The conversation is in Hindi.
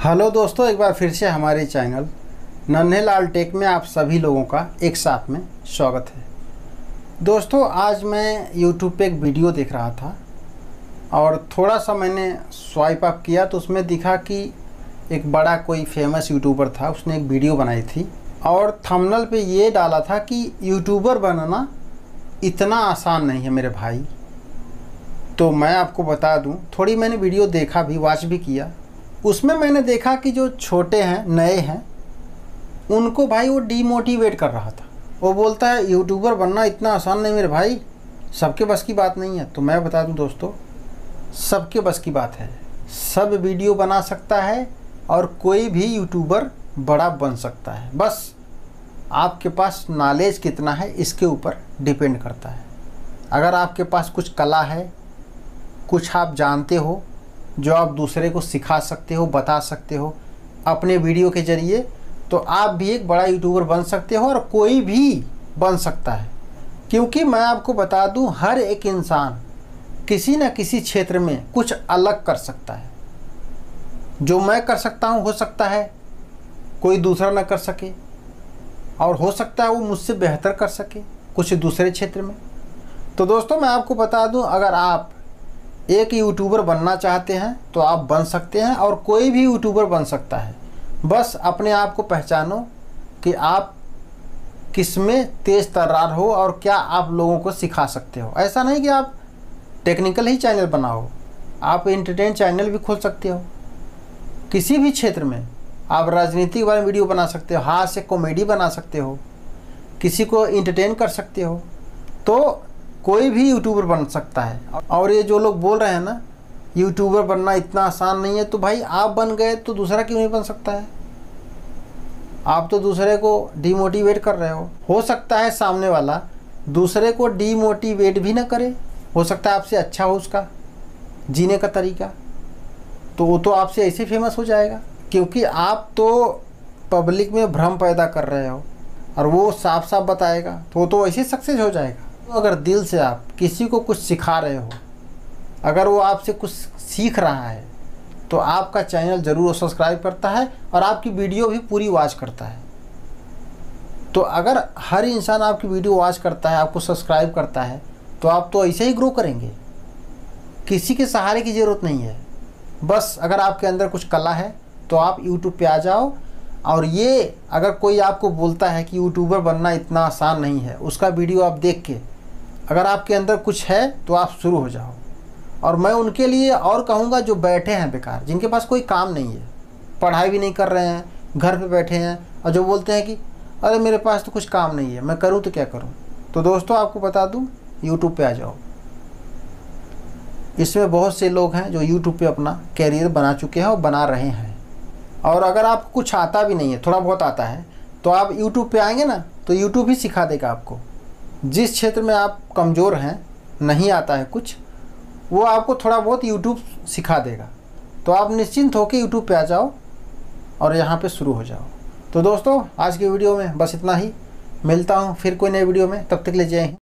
हेलो दोस्तों, एक बार फिर से हमारे चैनल नन्हेलाल टेक में आप सभी लोगों का एक साथ में स्वागत है। दोस्तों, आज मैं YouTube पे एक वीडियो देख रहा था और थोड़ा सा मैंने स्वाइप अप किया तो उसमें दिखा कि एक बड़ा कोई फेमस यूट्यूबर था, उसने एक वीडियो बनाई थी और थंबनेल पे ये डाला था कि यूट्यूबर बनना इतना आसान नहीं है मेरे भाई। तो मैं आपको बता दूं, थोड़ी मैंने वीडियो देखा भी, वॉच भी किया। उसमें मैंने देखा कि जो छोटे हैं, नए हैं, उनको भाई वो डीमोटिवेट कर रहा था। वो बोलता है यूट्यूबर बनना इतना आसान नहीं मेरे भाई, सबके बस की बात नहीं है। तो मैं बता दूं दोस्तों, सबके बस की बात है। सब वीडियो बना सकता है और कोई भी यूट्यूबर बड़ा बन सकता है। बस आपके पास नॉलेज कितना है इसके ऊपर डिपेंड करता है। अगर आपके पास कुछ कला है, कुछ आप जानते हो जो आप दूसरे को सिखा सकते हो, बता सकते हो अपने वीडियो के ज़रिए, तो आप भी एक बड़ा यूट्यूबर बन सकते हो और कोई भी बन सकता है। क्योंकि मैं आपको बता दूं, हर एक इंसान किसी न किसी क्षेत्र में कुछ अलग कर सकता है। जो मैं कर सकता हूं, हो सकता है कोई दूसरा न कर सके, और हो सकता है वो मुझसे बेहतर कर सके कुछ दूसरे क्षेत्र में। तो दोस्तों, मैं आपको बता दूं, अगर आप एक यूट्यूबर बनना चाहते हैं तो आप बन सकते हैं और कोई भी यूट्यूबर बन सकता है। बस अपने आप को पहचानो कि आप किस में तेज़ तर्रार हो और क्या आप लोगों को सिखा सकते हो। ऐसा नहीं कि आप टेक्निकल ही चैनल बनाओ, आप एंटरटेन चैनल भी खोल सकते हो। किसी भी क्षेत्र में आप राजनीति के बारे में वीडियो बना सकते हो, हाथ से कॉमेडी बना सकते हो, किसी को एंटरटेन कर सकते हो। तो कोई भी यूट्यूबर बन सकता है। और ये जो लोग बोल रहे हैं ना यूट्यूबर बनना इतना आसान नहीं है, तो भाई आप बन गए तो दूसरा क्यों नहीं बन सकता है? आप तो दूसरे को डीमोटिवेट कर रहे हो सकता है सामने वाला दूसरे को डीमोटिवेट भी ना करे, हो सकता है आपसे अच्छा हो उसका जीने का तरीका, तो वो तो आपसे ऐसे फेमस हो जाएगा। क्योंकि आप तो पब्लिक में भ्रम पैदा कर रहे हो और वो साफ साफ बताएगा तो वो तो ऐसे सक्सेस हो जाएगा। तो अगर दिल से आप किसी को कुछ सिखा रहे हो, अगर वो आपसे कुछ सीख रहा है, तो आपका चैनल ज़रूर सब्सक्राइब करता है और आपकी वीडियो भी पूरी वॉच करता है। तो अगर हर इंसान आपकी वीडियो वॉच करता है, आपको सब्सक्राइब करता है, तो आप तो ऐसे ही ग्रो करेंगे। किसी के सहारे की ज़रूरत नहीं है। बस अगर आपके अंदर कुछ कला है तो आप यूट्यूब पे आ जाओ, और ये अगर कोई आपको बोलता है कि यूट्यूबर बनना इतना आसान नहीं है, उसका वीडियो आप देख के अगर आपके अंदर कुछ है तो आप शुरू हो जाओ। और मैं उनके लिए और कहूँगा जो बैठे हैं बेकार, जिनके पास कोई काम नहीं है, पढ़ाई भी नहीं कर रहे हैं, घर पे बैठे हैं, और जो बोलते हैं कि अरे मेरे पास तो कुछ काम नहीं है, मैं करूँ तो क्या करूँ। तो दोस्तों, आपको बता दूँ, यूट्यूब पे आ जाओ। इसमें बहुत से लोग हैं जो यूट्यूब पे अपना कैरियर बना चुके हैं और बना रहे हैं। और अगर आपको कुछ आता भी नहीं है, थोड़ा बहुत आता है, तो आप यूट्यूब पे आएंगे ना तो यूट्यूब ही सिखा देगा आपको। जिस क्षेत्र में आप कमज़ोर हैं, नहीं आता है कुछ, वो आपको थोड़ा बहुत यूट्यूब सिखा देगा। तो आप निश्चिंत होकर यूट्यूब पे आ जाओ और यहाँ पे शुरू हो जाओ। तो दोस्तों, आज की वीडियो में बस इतना ही। मिलता हूँ फिर कोई नई वीडियो में, तब तक ले जय हिंद।